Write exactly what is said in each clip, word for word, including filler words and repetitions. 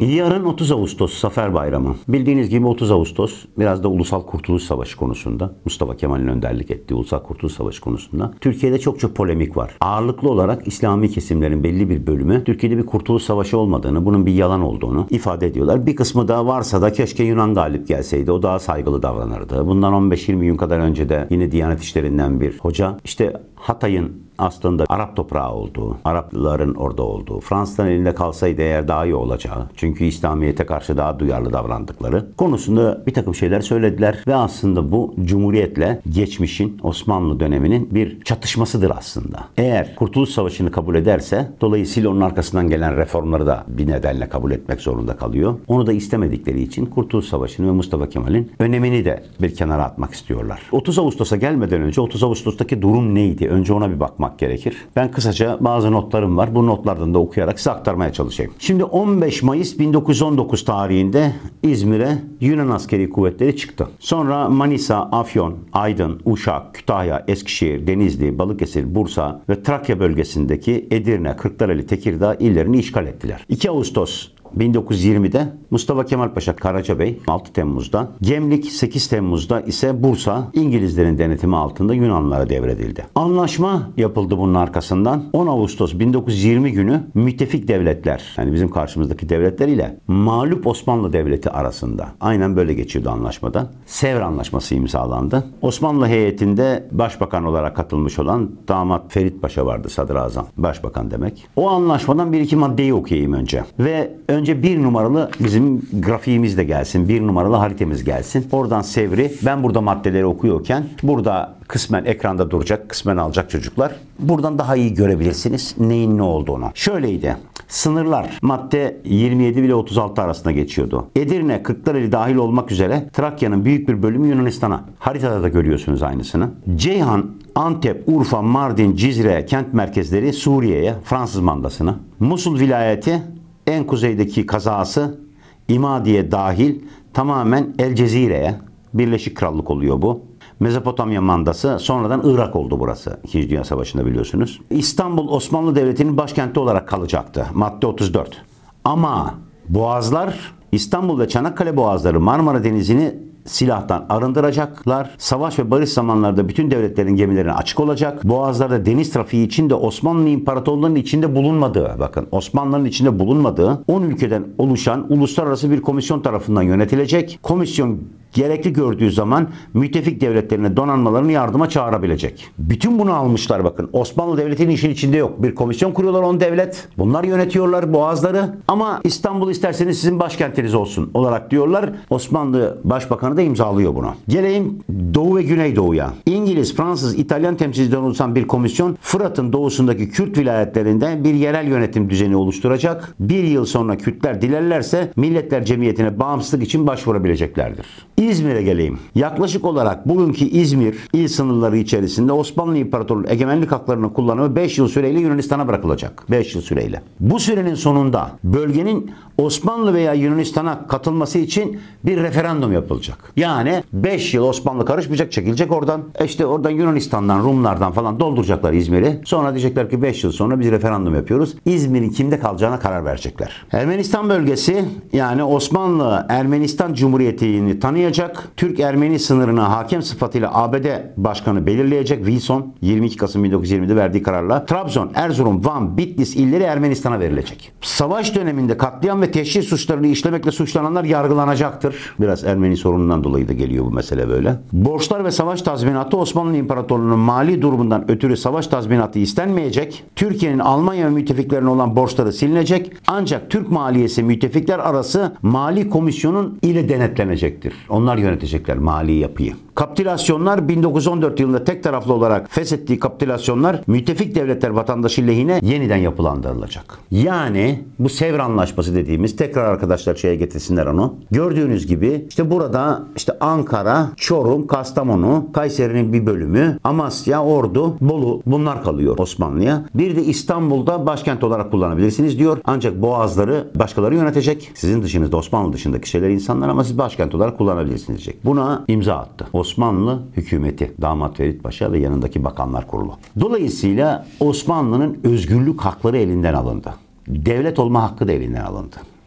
Yarın otuz Ağustos Zafer Bayramı. Bildiğiniz gibi otuz Ağustos biraz da Ulusal Kurtuluş Savaşı konusunda, Mustafa Kemal'in önderlik ettiği Ulusal Kurtuluş Savaşı konusunda Türkiye'de çok çok polemik var. Ağırlıklı olarak İslami kesimlerin belli bir bölümü Türkiye'de bir kurtuluş savaşı olmadığını, bunun bir yalan olduğunu ifade ediyorlar. Bir kısmı da varsa da keşke Yunan galip gelseydi, o daha saygılı davranırdı. Bundan on beş yirmi gün kadar önce de yine Diyanet İşleri'nden bir hoca işte Hatay'ın aslında Arap toprağı olduğu, Arapların orada olduğu, Fransızların elinde kalsaydı eğer daha iyi olacağı, çünkü İslamiyet'e karşı daha duyarlı davrandıkları konusunda bir takım şeyler söylediler ve aslında bu Cumhuriyet'le geçmişin, Osmanlı döneminin bir çatışmasıdır aslında. Eğer Kurtuluş Savaşı'nı kabul ederse, dolayısıyla onun arkasından gelen reformları da bir nedenle kabul etmek zorunda kalıyor. Onu da istemedikleri için Kurtuluş Savaşı'nı ve Mustafa Kemal'in önemini de bir kenara atmak istiyorlar. otuz Ağustos'a gelmeden önce otuz Ağustos'taki durum neydi? Önce ona bir bakmak gerekir. Ben kısaca bazı notlarım var. Bu notlardan da okuyarak size aktarmaya çalışayım. Şimdi on beş Mayıs bin dokuz yüz on dokuz tarihinde İzmir'e Yunan askeri kuvvetleri çıktı. Sonra Manisa, Afyon, Aydın, Uşak, Kütahya, Eskişehir, Denizli, Balıkesir, Bursa ve Trakya bölgesindeki Edirne, Kırklareli, Tekirdağ illerini işgal ettiler. iki Ağustos bin dokuz yüz yirmide Mustafa Kemal Paşa Karacabey altı Temmuz'da, Gemlik sekiz Temmuz'da ise Bursa İngilizlerin denetimi altında Yunanlılara devredildi. Anlaşma yapıldı bunun arkasından. on Ağustos bin dokuz yüz yirmi günü müttefik devletler, yani bizim karşımızdaki devletler ile mağlup Osmanlı Devleti arasında, aynen böyle geçiyordu anlaşmada, Sevr Anlaşması imzalandı. Osmanlı heyetinde başbakan olarak katılmış olan damat Ferit Paşa vardı, sadrazam, başbakan demek. O anlaşmadan bir iki maddeyi okuyayım önce. Ve önce bir numaralı bizim grafiğimiz de gelsin. Bir numaralı haritamız gelsin. Oradan Sevr'i, ben burada maddeleri okuyorken burada kısmen ekranda duracak, kısmen alacak çocuklar. Buradan daha iyi görebilirsiniz neyin ne olduğunu. Şöyleydi. Sınırlar madde yirmi yedi ile otuz altı arasında geçiyordu. Edirne, Kırklareli dahil olmak üzere Trakya'nın büyük bir bölümü Yunanistan'a. Haritada da görüyorsunuz aynısını. Ceyhan, Antep, Urfa, Mardin, Cizre kent merkezleri Suriye'ye, Fransız mandasına. Musul vilayeti en kuzeydeki kazası İmadiye dahil tamamen El Cezire'ye, Birleşik Krallık oluyor bu. Mezopotamya mandası, sonradan Irak oldu burası. İkinci Dünya Savaşı'nda biliyorsunuz. İstanbul Osmanlı Devleti'nin başkenti olarak kalacaktı. Madde otuz dört. Ama boğazlar, İstanbul ve Çanakkale boğazları Marmara Denizi'ni silahtan arındıracaklar. Savaş ve barış zamanlarda bütün devletlerin gemilerine açık olacak. Boğazlarda deniz trafiği içinde Osmanlı İmparatorluğu'nun içinde bulunmadığı, bakın Osmanlı'nın içinde bulunmadığı on ülkeden oluşan uluslararası bir komisyon tarafından yönetilecek. Komisyon gerekli gördüğü zaman müttefik devletlerine donanmalarını yardıma çağırabilecek. Bütün bunu almışlar bakın. Osmanlı Devleti'nin işin içinde yok. Bir komisyon kuruyorlar on devlet. Bunlar yönetiyorlar boğazları. Ama İstanbul isterseniz sizin başkentiniz olsun olarak diyorlar. Osmanlı Başbakanı da imzalıyor bunu. Geleyim Doğu ve Güneydoğu'ya. İngiliz, Fransız, İtalyan temsilcilerden oluşan bir komisyon Fırat'ın doğusundaki Kürt vilayetlerinde bir yerel yönetim düzeni oluşturacak. Bir yıl sonra Kürtler dilerlerse Milletler Cemiyeti'ne bağımsızlık için başvurabileceklerdir. İzmir'e geleyim. Yaklaşık olarak bugünkü İzmir il sınırları içerisinde Osmanlı İmparatorluğu egemenlik haklarını kullanımı beş yıl süreyle Yunanistan'a bırakılacak. beş yıl süreyle. Bu sürenin sonunda bölgenin Osmanlı veya Yunanistan'a katılması için bir referandum yapılacak. Yani beş yıl Osmanlı karışmayacak, çekilecek oradan. İşte oradan Yunanistan'dan, Rumlardan falan dolduracaklar İzmir'i. Sonra diyecekler ki beş yıl sonra biz referandum yapıyoruz. İzmir'in kimde kalacağına karar verecekler. Ermenistan bölgesi, yani Osmanlı Ermenistan Cumhuriyeti'ni tanıyacak. Türk-Ermeni sınırına hakem sıfatıyla A B D Başkanı belirleyecek. Wilson yirmi iki Kasım bin dokuz yüz yirmide verdiği kararla Trabzon, Erzurum, Van, Bitlis illeri Ermenistan'a verilecek. Savaş döneminde katliam ve teşhir suçlarını işlemekle suçlananlar yargılanacaktır. Biraz Ermeni sorunundan dolayı da geliyor bu mesele böyle. Borçlar ve savaş tazminatı, Osmanlı İmparatorluğu'nun mali durumundan ötürü savaş tazminatı istenmeyecek. Türkiye'nin Almanya ve müttefiklerine olan borçları silinecek. Ancak Türk maliyesi müttefikler arası mali komisyonun ile denetlenecektir. Onlar yönetecekler mali yapıyı. Kapitülasyonlar bin dokuz yüz on dört yılında tek taraflı olarak feshettiği kapitülasyonlar müttefik devletler vatandaşı lehine yeniden yapılandırılacak. Yani bu Sevr Anlaşması dediğimiz, tekrar arkadaşlar şeye getirsinler onu. Gördüğünüz gibi işte burada işte Ankara, Çorum, Kastamonu, Kayseri'nin bir bölümü, Amasya, Ordu, Bolu bunlar kalıyor Osmanlı'ya. Bir de İstanbul'da başkent olarak kullanabilirsiniz diyor. Ancak boğazları başkaları yönetecek. Sizin dışınızda Osmanlı dışındaki şeyler insanlar ama siz başkent olarak kullanabilirsiniz diyecek. Buna imza attı Osmanlı hükümeti, damat Ferit Paşa ve yanındaki bakanlar kurulu. Dolayısıyla Osmanlı'nın özgürlük hakları elinden alındı. Devlet olma hakkı da elinden alındı.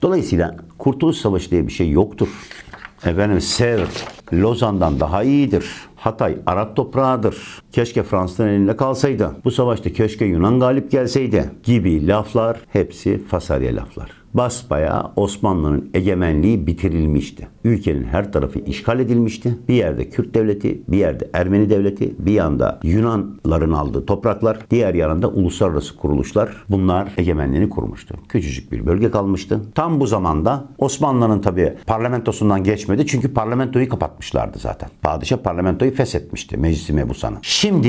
Dolayısıyla Kurtuluş Savaşı diye bir şey yoktur. Efendim Sevr, Lozan'dan daha iyidir. Hatay Arap toprağıdır. Keşke Fransızların elinde kalsaydı. Bu savaşta keşke Yunan galip gelseydi gibi laflar hepsi fasarya laflar. Basbayağı Osmanlı'nın egemenliği bitirilmişti. Ülkenin her tarafı işgal edilmişti. Bir yerde Kürt devleti, bir yerde Ermeni devleti, bir yanda Yunanların aldığı topraklar, diğer yanında uluslararası kuruluşlar bunlar egemenliğini kurmuştu. Küçücük bir bölge kalmıştı. Tam bu zamanda Osmanlı'nın tabii parlamentosundan geçmedi çünkü parlamentoyu kapatmışlardı zaten. Padişah parlamentoyu feshetmişti Meclis-i Mebusan'ı. Şimdi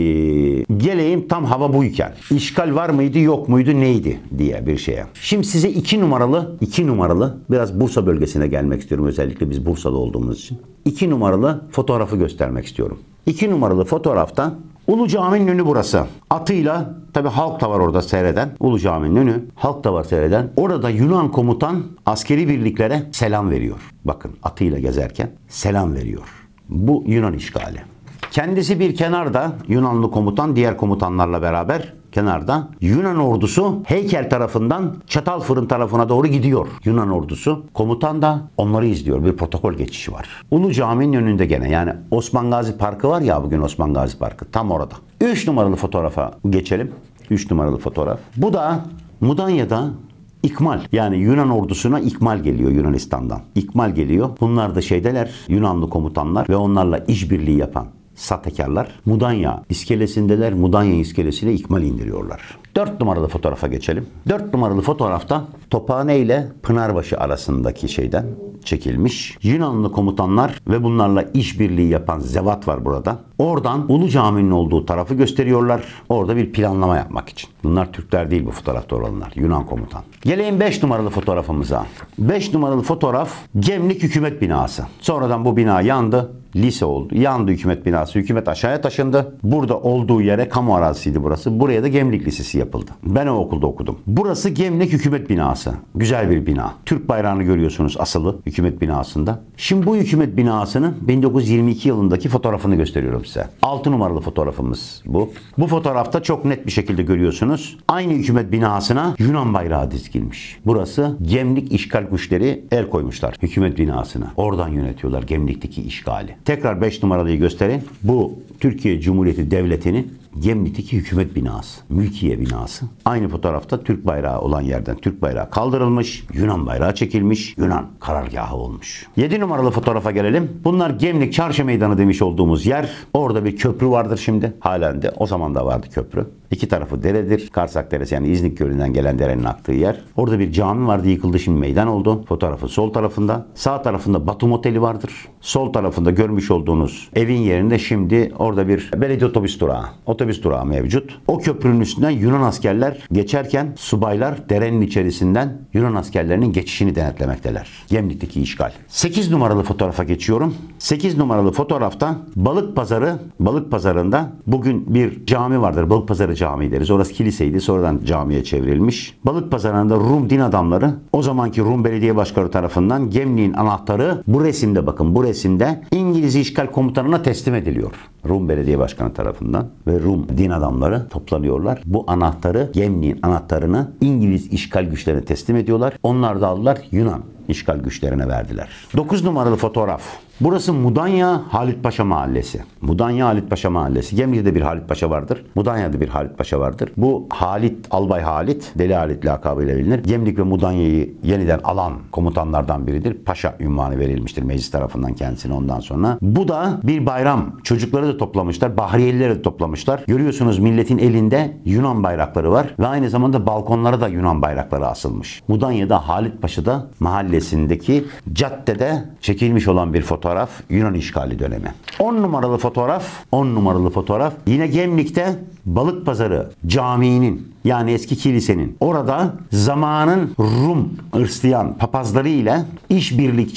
geleyim tam hava buyken. İşgal var mıydı yok muydu neydi diye bir şeye. Şimdi size iki numaralı, iki numaralı biraz Bursa bölgesine gelmek istiyorum özellikle biz Bursa'da olduğumuz için. iki numaralı fotoğrafı göstermek istiyorum. iki numaralı fotoğrafta Ulu Cami'nin önü burası. Atıyla tabi halk da var orada seyreden. Ulu Cami'nin önü halk da var seyreden. Orada Yunan komutan askeri birliklere selam veriyor. Bakın atıyla gezerken selam veriyor. Bu Yunan işgali. Kendisi bir kenarda Yunanlı komutan diğer komutanlarla beraber kenarda Yunan ordusu heykel tarafından Çatalfırın tarafına doğru gidiyor. Yunan ordusu komutan da onları izliyor. Bir protokol geçişi var. Ulu Cami'nin önünde gene yani Osman Gazi Parkı var ya bugün Osman Gazi Parkı tam orada. üç numaralı fotoğrafa geçelim. üç numaralı fotoğraf. Bu da Mudanya'da İkmal yani Yunan ordusuna ikmal geliyor Yunanistan'dan. İkmal geliyor. Bunlar da şeydeler Yunanlı komutanlar ve onlarla işbirliği yapan sahtekarlar Mudanya iskelesindeler. Mudanya iskelesine ikmal indiriyorlar. dört numaralı fotoğrafa geçelim. dört numaralı fotoğrafta Tophane ile Pınarbaşı arasındaki şeyden çekilmiş. Yunanlı komutanlar ve bunlarla işbirliği yapan zevat var burada. Oradan Ulu Cami'nin olduğu tarafı gösteriyorlar. Orada bir planlama yapmak için. Bunlar Türkler değil bu fotoğrafta olanlar. Yunan komutan. Gelelim beş numaralı fotoğrafımıza. beş numaralı fotoğraf Gemlik Hükümet Binası. Sonradan bu bina yandı. Lise oldu. Yandı hükümet binası. Hükümet aşağıya taşındı. Burada olduğu yere kamu arazisiydi burası. Buraya da Gemlik Lisesi yapıldı. Ben o okulda okudum. Burası Gemlik Hükümet Binası. Güzel bir bina. Türk bayrağını görüyorsunuz asılı hükümet binasında. Şimdi bu hükümet binasının bin dokuz yüz yirmi iki yılındaki fotoğrafını gösteriyorum size. altı numaralı fotoğrafımız bu. Bu fotoğrafta çok net bir şekilde görüyorsunuz. Aynı hükümet binasına Yunan bayrağı dizilmiş. Burası Gemlik işgal güçleri el koymuşlar hükümet binasına. Oradan yönetiyorlar Gemlik'teki işgali. Tekrar beş numaralıyı göstereyim. Bu Türkiye Cumhuriyeti Devleti'nin Gemlik'teki hükümet binası, mülkiye binası. Aynı fotoğrafta Türk bayrağı olan yerden Türk bayrağı kaldırılmış, Yunan bayrağı çekilmiş, Yunan karargahı olmuş. yedi numaralı fotoğrafa gelelim. Bunlar Gemlik Çarşı Meydanı demiş olduğumuz yer. Orada bir köprü vardır şimdi. Halen de o zaman da vardı köprü. İki tarafı deredir. Karsak Deresi yani İznik Gölü'nden gelen derenin aktığı yer. Orada bir cami vardı yıkıldı şimdi meydan oldu. Fotoğrafın sol tarafında. Sağ tarafında Batum Oteli vardır. Sol tarafında görmüş olduğunuz evin yerinde şimdi orada bir belediye otobüs durağı. Otobüs durağı mevcut. O köprünün üstünden Yunan askerler geçerken subaylar derenin içerisinden Yunan askerlerinin geçişini denetlemekteler. Gemlik'teki işgal. sekiz numaralı fotoğrafa geçiyorum. sekiz numaralı fotoğrafta Balık Pazarı, Balık Pazarı'nda bugün bir cami vardır. Balık Pazarı Camii deriz. Orası kiliseydi. Sonradan camiye çevrilmiş. Balık Pazarı'nda Rum din adamları o zamanki Rum Belediye Başkanı tarafından Gemlik'in anahtarı bu resimde bakın bu resimde İngiliz işgal komutanına teslim ediliyor. Rum Belediye Başkanı tarafından ve Rum din adamları toplanıyorlar. Bu anahtarı Gemlik'in anahtarını İngiliz işgal güçlerine teslim ediyorlar. Onlar da aldılar Yunan işgal güçlerine verdiler. dokuz numaralı fotoğraf. Burası Mudanya Halit Paşa Mahallesi. Mudanya Halit Paşa Mahallesi. Gemlik'te bir Halit Paşa vardır. Mudanya'da bir Halit Paşa vardır. Bu Halit, Albay Halit, Deli Halit lakabıyla bilinir. Gemlik ve Mudanya'yı yeniden alan komutanlardan biridir. Paşa ünvanı verilmiştir meclis tarafından kendisine ondan sonra. Bu da bir bayram. Çocukları da toplamışlar. Bahriyelileri de toplamışlar. Görüyorsunuz milletin elinde Yunan bayrakları var. Ve aynı zamanda balkonlara da Yunan bayrakları asılmış. Mudanya'da Halit Paşa'da mahallesindeki caddede çekilmiş olan bir fotoğraf. Fotoğraf Yunan işgali dönemi. on numaralı fotoğraf, on numaralı fotoğraf yine Gemlik'te Balık Pazarı Camii'nin yani eski kilisenin orada zamanın Rum Hristiyan papazları ile işbirlikçi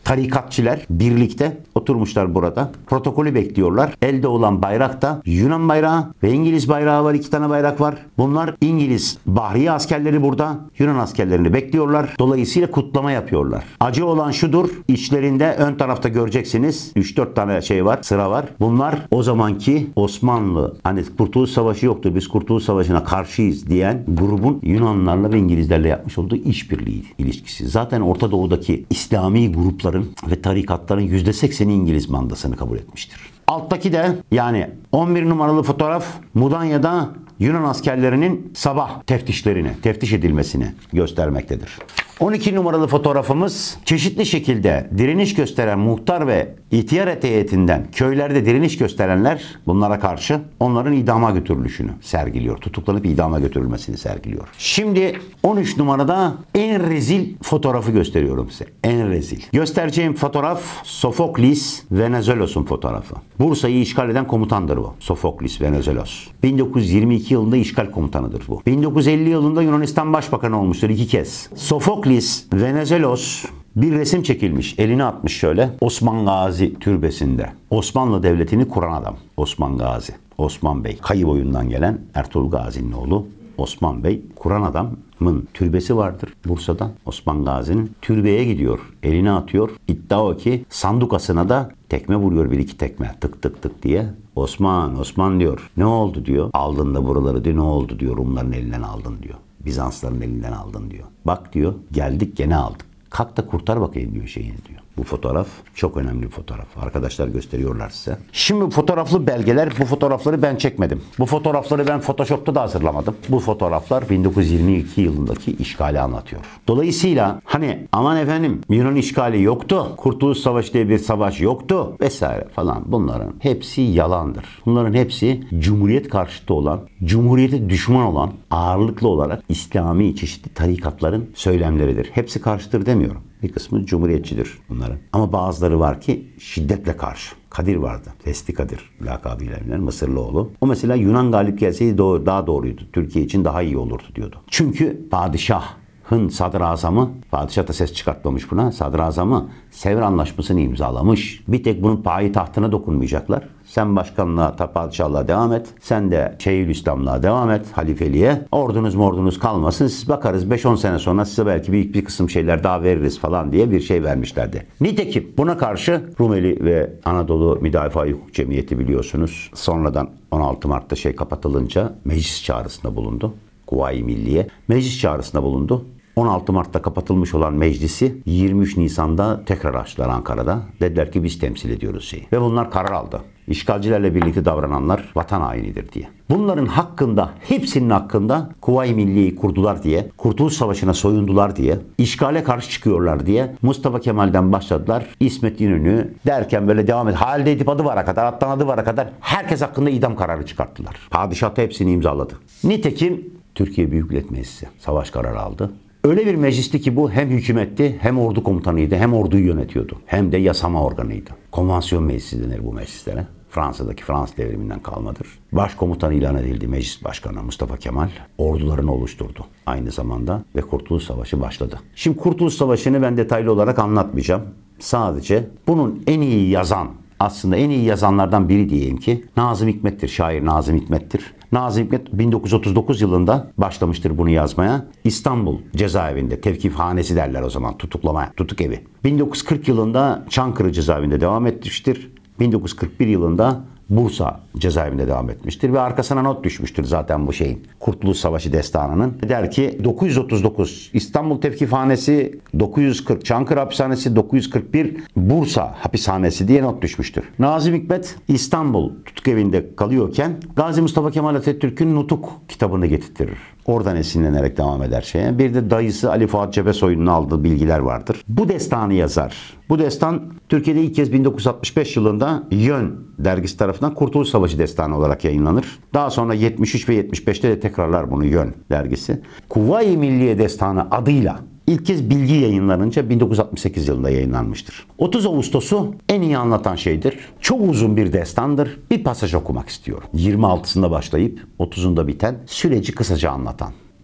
tarikatçiler birlikte oturmuşlar burada. Protokolü bekliyorlar. Elde olan bayrak da Yunan bayrağı ve İngiliz bayrağı var. İki tane bayrak var. Bunlar İngiliz Bahriye askerleri burada. Yunan askerlerini bekliyorlar. Dolayısıyla kutlama yapıyorlar. Acı olan şudur. İçlerinde ön tarafta göreceksiniz. üç dört tane şey var. Sıra var. Bunlar o zamanki Osmanlı, hani Kurtuluş Savaşı yoktur, biz Kurtuluş Savaşı'na karşıyız diyen grubun Yunanlılarla ve İngilizlerle yapmış olduğu işbirliği ilişkisi. Zaten Orta Doğu'daki İslami grupların ve tarikatların yüzde sekseni İngiliz mandasını kabul etmiştir. Alttaki de yani on bir numaralı fotoğraf Mudanya'da Yunan askerlerinin sabah teftişlerini, teftiş edilmesini göstermektedir. on iki numaralı fotoğrafımız çeşitli şekilde direniş gösteren muhtar ve ihtiyar heyetinden köylerde direniş gösterenler bunlara karşı onların idama götürülüşünü sergiliyor. Tutuklanıp idama götürülmesini sergiliyor. Şimdi on üç numarada en rezil fotoğrafı gösteriyorum size. En rezil. Göstereceğim fotoğraf Sofoklis Venizelos'un fotoğrafı. Bursa'yı işgal eden komutandır bu. Sofoklis Venizelos. bin dokuz yüz yirmi iki yılında işgal komutanıdır bu. bin dokuz yüz elli yılında Yunanistan Başbakanı olmuştur iki kez. Sofoklis Venizelos bir resim çekilmiş. Elini atmış şöyle. Osman Gazi türbesinde. Osmanlı Devleti'ni kuran adam. Osman Gazi. Osman Bey. Kayı boyundan gelen Ertuğrul Gazi'nin oğlu. Osman Bey kuran adamın türbesi vardır Bursa'da. Osman Gazi'nin türbeye gidiyor. Elini atıyor. İddia o ki sandukasına da tekme vuruyor, bir iki tekme. Tık tık tık diye. Osman, Osman diyor. Ne oldu diyor. Aldın da buraları diyor. Ne oldu diyor. Rumların elinden aldın diyor. Bizansların elinden aldın diyor. Bak diyor, geldik gene aldık. Kalk da kurtar bakayım diyor şeyini diyor. Bu fotoğraf çok önemli bir fotoğraf. Arkadaşlar gösteriyorlar size. Şimdi bu fotoğraflı belgeler, bu fotoğrafları ben çekmedim. Bu fotoğrafları ben Photoshop'ta da hazırlamadım. Bu fotoğraflar bin dokuz yüz yirmi iki yılındaki işgali anlatıyor. Dolayısıyla hani aman efendim Yunan işgali yoktu, Kurtuluş Savaşı diye bir savaş yoktu vesaire falan, bunların hepsi yalandır. Bunların hepsi Cumhuriyet karşıtı olan, Cumhuriyete düşman olan, ağırlıklı olarak İslami çeşitli tarikatların söylemleridir. Hepsi karşıtır demiyorum. Bir kısmı cumhuriyetçidir bunların. Ama bazıları var ki şiddetle karşı. Kadir vardı. Testi Kadir lakabıyla bilinen Mısırlıoğlu. O mesela Yunan galip gelseydi daha doğruydu. Türkiye için daha iyi olurdu diyordu. Çünkü padişahın sadrazamı, padişah da ses çıkartmamış buna, sadrazamı Sevr Anlaşması'nı imzalamış. Bir tek bunun payitahtına dokunmayacaklar. Sen başkanlığa, padişahlığa devam et. Sen de Şeyhülislamlığa devam et, halifeliğe. Ordunuz mordunuz kalmasın. Siz bakarız beş on sene sonra size belki büyük bir kısım şeyler daha veririz falan diye bir şey vermişlerdi. Nitekim buna karşı Rumeli ve Anadolu Müdafaa Hukuk Cemiyeti biliyorsunuz. Sonradan on altı Mart'ta şey kapatılınca meclis çağrısında bulundu. Kuvayi Milliye meclis çağrısında bulundu. on altı Mart'ta kapatılmış olan meclisi yirmi üç Nisan'da tekrar açtılar Ankara'da. Dediler ki biz temsil ediyoruz şeyi. Ve bunlar karar aldı. İşgalcilerle birlikte davrananlar vatan hainidir diye. Bunların hakkında, hepsinin hakkında Kuvayi Milliye'yi kurdular diye, Kurtuluş Savaşı'na soyundular diye, işgale karşı çıkıyorlar diye Mustafa Kemal'den başladılar. İsmet İnönü derken böyle devam et. Halide Edip Adıvar'a kadar, Adnan Adıvar'a kadar herkes hakkında idam kararı çıkarttılar. Padişah da hepsini imzaladı. Nitekim Türkiye Büyük Millet Meclisi savaş kararı aldı. Öyle bir meclisti ki bu hem hükümetti, hem ordu komutanıydı, hem orduyu yönetiyordu. Hem de yasama organıydı. Konvansiyon meclisi denir bu meclislere. Fransa'daki Fransız devriminden kalmadır. Başkomutan ilan edildi meclis başkanı Mustafa Kemal. Ordularını oluşturdu aynı zamanda ve Kurtuluş Savaşı başladı. Şimdi Kurtuluş Savaşı'nı ben detaylı olarak anlatmayacağım. Sadece bunun en iyi yazan, aslında en iyi yazanlardan biri diyeyim ki Nazım Hikmet'tir. Şair Nazım Hikmet'tir. Nazım Hikmet bin dokuz yüz otuz dokuz yılında başlamıştır bunu yazmaya. İstanbul cezaevinde, tevkifhanesi derler o zaman, tutuklama, tutuk evi. bin dokuz yüz kırk yılında Çankırı cezaevinde devam etmiştir. bin dokuz yüz kırk bir yılında Bursa cezaevinde devam etmiştir ve arkasına not düşmüştür zaten bu şeyin, Kurtuluş Savaşı destanının. Der ki dokuz yüz otuz dokuz İstanbul Tevkifhanesi, dokuz yüz kırk Çankırı Hapishanesi, dokuz yüz kırk bir Bursa Hapishanesi diye not düşmüştür. Nazım Hikmet İstanbul tutuk evinde kalıyorken Gazi Mustafa Kemal Atatürk'ün Nutuk kitabını getirtirir. Oradan esinlenerek devam eder şeye. Bir de dayısı Ali Fuat Cebesoy'un aldığı bilgiler vardır. Bu destanı yazar. Bu destan Türkiye'de ilk kez bin dokuz yüz altmış beş yılında Yön dergisi tarafından Kurtuluş Savaşı destanı olarak yayınlanır. Daha sonra yetmiş üç ve yetmiş beşte de tekrarlar bunu Yön dergisi. Kuvayi Milliye Destanı adıyla İlk kez bilgi yayınlanınca bin dokuz yüz altmış sekiz yılında yayınlanmıştır. otuz Ağustos'u en iyi anlatan şeydir. Çok uzun bir destandır. Bir pasaj okumak istiyorum. yirmi altısında başlayıp otuzunda biten süreci kısaca anlatan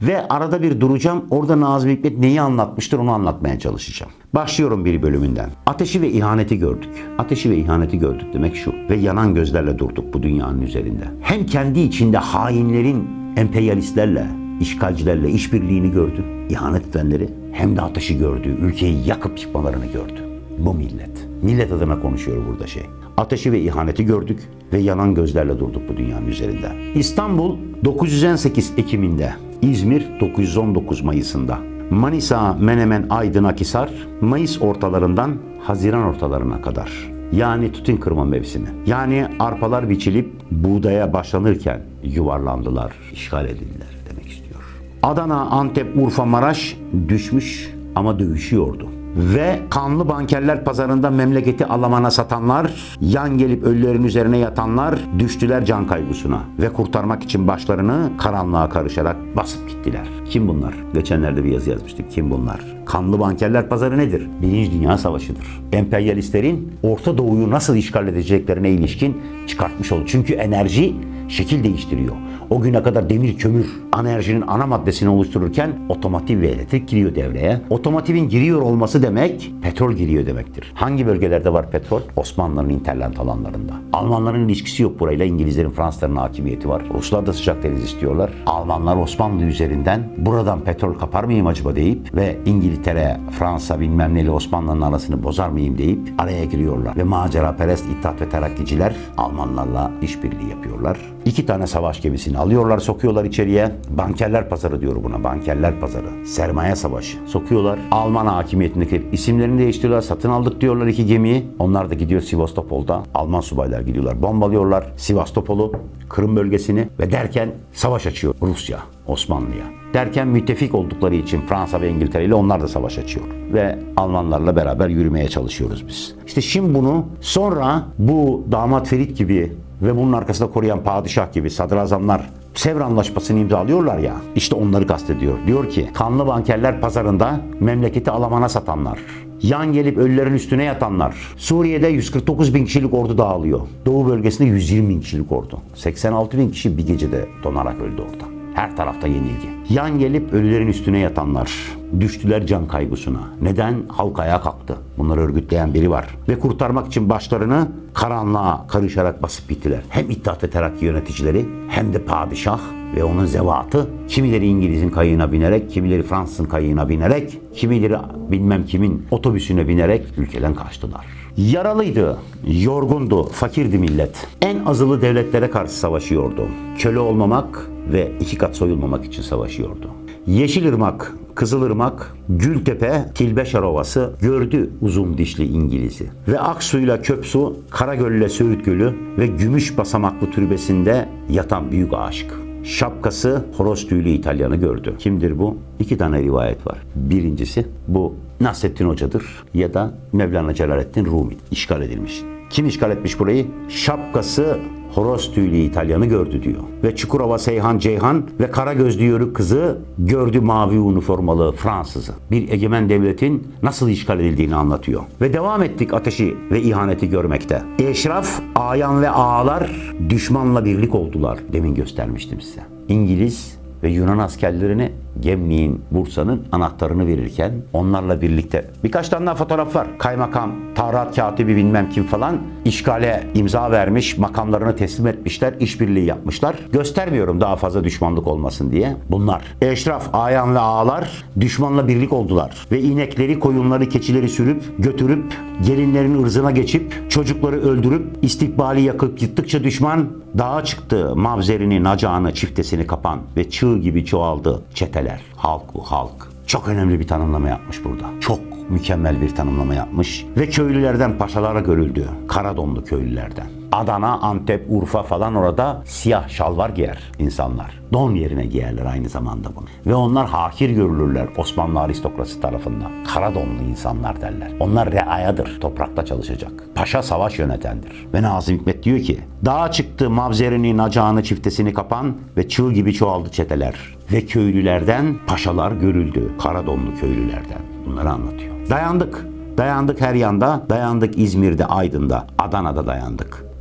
Ve arada bir duracağım. Orada Nazım Hikmet neyi anlatmıştır onu anlatmaya çalışacağım. Başlıyorum bir bölümünden. Ateşi ve ihaneti gördük. Ateşi ve ihaneti gördük demek şu. Ve yanan gözlerle durduk bu dünyanın üzerinde. Hem kendi içinde hainlerin, emperyalistlerle, işgalcilerle işbirliğini gördü, ihanet edenleri, hem de ateşi gördü, ülkeyi yakıp yıkmalarını gördü. Bu millet. Millet adına konuşuyor burada şey. Ateşi ve ihaneti gördük ve yanan gözlerle durduk bu dünyanın üzerinde. İstanbul dokuz yüz on sekiz Ekim'inde, İzmir dokuz yüz on dokuz Mayıs'ında, Manisa, Menemen, Aydın, Akhisar, Mayıs ortalarından Haziran ortalarına kadar. Yani tütün kırma mevsimi. Yani arpalar biçilip buğdaya başlanırken yuvarlandılar, işgal edildiler demek istiyor. Adana, Antep, Urfa, Maraş düşmüş ama dövüşüyordu. Ve kanlı bankerler pazarında memleketi Alman'a satanlar, yan gelip ölülerin üzerine yatanlar düştüler can kaygısına. Ve kurtarmak için başlarını karanlığa karışarak basıp gittiler. Kim bunlar? Geçenlerde bir yazı yazmıştık. Kim bunlar? Kanlı bankerler pazarı nedir? Birinci Dünya Savaşı'dır. Emperyalistlerin Orta Doğu'yu nasıl işgal edeceklerine ilişkin çıkartmış oldu. Çünkü enerji şekil değiştiriyor. O güne kadar demir, kömür enerjinin ana maddesini oluştururken otomotiv ve elektrik giriyor devreye. Otomotivin giriyor olması demek petrol giriyor demektir. Hangi bölgelerde var petrol? Osmanlıların interland alanlarında. Almanların ilişkisi yok burayla. İngilizlerin, Fransızların hakimiyeti var. Ruslar da sıcak deniz istiyorlar. Almanlar Osmanlı üzerinden buradan petrol kapar mıyım acaba deyip ve İngiltere, Fransa bilmem neyle Osmanlı'nın arasını bozar mıyım deyip araya giriyorlar. Ve maceraperest İttihat ve Terakkiciler Almanlarla işbirliği yapıyorlar. İki tane savaş gemisini alıyorlar, sokuyorlar içeriye. Bankerler pazarı diyor buna. Bankerler pazarı. Sermaye savaşı. Sokuyorlar. Alman hakimiyetindeki isimlerini değiştiriyorlar. Satın aldık diyorlar iki gemiyi. Onlar da gidiyor Sivastopol'da. Alman subaylar gidiyorlar. Bombalıyorlar Sivastopol'u, Kırım bölgesini ve derken savaş açıyor Rusya Osmanlı'ya. Derken müttefik oldukları için Fransa ve İngiltere ile onlar da savaş açıyor. Ve Almanlarla beraber yürümeye çalışıyoruz biz. İşte şimdi bunu sonra bu damat Ferit gibi ve bunun arkasında koruyan padişah gibi sadrazamlar Sevr Anlaşması'nı imzalıyorlar ya, işte onları kastediyor. Diyor ki kanlı bankerler pazarında memleketi Alman'a satanlar, yan gelip ölülerin üstüne yatanlar, Suriye'de yüz kırk dokuz bin kişilik ordu dağılıyor. Doğu bölgesinde yüz yirmi bin kişilik ordu. seksen altı bin kişi bir gecede donarak öldü orada. Her tarafta yenilgi. Yan gelip ölülerin üstüne yatanlar düştüler can kaygısına. Neden? Halk ayağa kalktı. Bunları örgütleyen biri var. Ve kurtarmak için başlarını karanlığa karışarak basıp gittiler. Hem İttihat ve Terakki yöneticileri hem de padişah ve onun zevatı. Kimileri İngiliz'in kayığına binerek, kimileri Fransız'ın kayığına binerek, kimileri bilmem kimin otobüsüne binerek ülkeden kaçtılar. Yaralıydı, yorgundu, fakirdi millet. En azılı devletlere karşı savaşıyordu. Köle olmamak ve iki kat soyulmamak için savaşıyordu. Yeşilırmak, Kızılırmak, Gültepe, Tilbeşar Ovası gördü uzun dişli İngiliz'i. Ve Aksu'yla Köpsu, Karagöl'le Söğüt Gölü ve Gümüş Basamaklı Türbesi'nde yatan büyük aşık. Şapkası horoz tüylü İtalyanı gördü. Kimdir bu? İki tane rivayet var. Birincisi bu Nasrettin Hoca'dır ya da Mevlana Celaleddin Rumi. İşgal edilmiş. Kim işgal etmiş burayı? Şapkası horoz tüylü İtalyanı gördü diyor. Ve Çukurova Seyhan Ceyhan ve Karagözlü Yörük kızı gördü mavi üniformalı Fransızı. Bir egemen devletin nasıl işgal edildiğini anlatıyor. Ve devam ettik ateşi ve ihaneti görmekte. Eşraf, ayan ve ağalar düşmanla birlik oldular. Demin göstermiştim size. İngiliz ve Yunan askerlerine Gemlik'in, Bursa'nın anahtarını verirken onlarla birlikte birkaç tane daha fotoğraf var. Kaymakam, Tahrat Katibi bilmem kim falan işgale imza vermiş, makamlarını teslim etmişler, işbirliği yapmışlar. Göstermiyorum daha fazla düşmanlık olmasın diye. Bunlar. Eşraf, ayan ve ağalar düşmanla birlik oldular. Ve inekleri, koyunları, keçileri sürüp, götürüp, gelinlerin ırzına geçip, çocukları öldürüp, istikbali yakıp yıktıkça düşman dağa çıktı. Mavzerini, nacağını, çiftesini kapan ve çığ gibi çoğaldı çeteler. Halk bu halk. Çok önemli bir tanımlama yapmış burada. Çok mükemmel bir tanımlama yapmış. Ve köylülerden paşalara görüldü. Karadonlu köylülerden. Adana, Antep, Urfa falan orada siyah şalvar giyer insanlar. Don yerine giyerler aynı zamanda bunu. Ve onlar hakir görülürler Osmanlı aristokrasi tarafından. Karadonlu insanlar derler. Onlar reayadır. Toprakta çalışacak. Paşa savaş yönetendir. Ve Nazım Hikmet diyor ki dağa çıktı mavzerini, nacağını, çiftesini kapan ve çığ gibi çoğaldı çeteler. Ve köylülerden paşalar görüldü. Karadonlu köylülerden. Bunları anlatıyor. Dayandık. Dayandık her yanda. Dayandık İzmir'de, Aydın'da, Adana'da dayandık.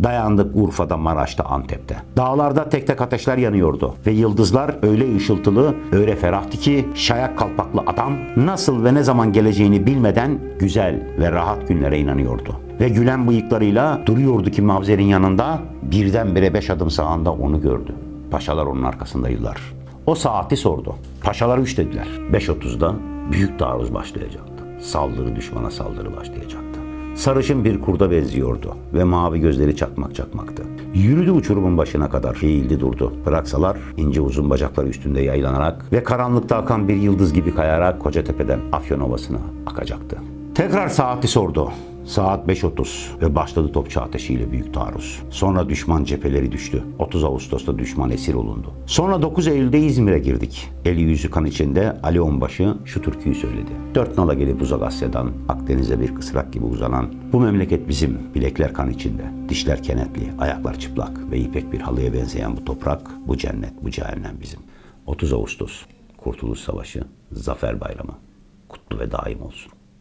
Dayandık Urfa'da, Maraş'ta, Antep'te. Dağlarda tek tek ateşler yanıyordu. Ve yıldızlar öyle ışıltılı, öyle ferahtı ki şayak kalpaklı adam nasıl ve ne zaman geleceğini bilmeden güzel ve rahat günlere inanıyordu. Ve gülen bıyıklarıyla duruyordu ki mavzerin yanında, birdenbire beş adım sağında onu gördü. Paşalar onun arkasındaydılar. O saati sordu. Paşalar üç dediler. beş otuzda büyük taarruz başlayacaktı. Saldırı, düşmana saldırı başlayacaktı. Sarışın bir kurda benziyordu ve mavi gözleri çakmak çakmaktı. Yürüdü uçurumun başına kadar, eğildi durdu. Bıraksalar ince uzun bacakları üstünde yaylanarak ve karanlıkta akan bir yıldız gibi kayarak Kocatepe'den Afyonovası'na akacaktı. Tekrar saati sordu. Saat beş otuz ve başladı topçu ateşiyle büyük taarruz. Sonra düşman cepheleri düştü. otuz Ağustos'ta düşman esir olundu. Sonra dokuz Eylül'de İzmir'e girdik. Eli yüzü kan içinde Ali Onbaşı şu türküyü söyledi. Dört nala gelip uzak Asya'dan, Akdeniz'e bir kısrak gibi uzanan, bu memleket bizim, bilekler kan içinde, dişler kenetli, ayaklar çıplak ve ipek bir halıya benzeyen bu toprak, bu cennet, bu cehennem bizim. otuz Ağustos, Kurtuluş Savaşı, Zafer Bayramı, kutlu ve daim olsun.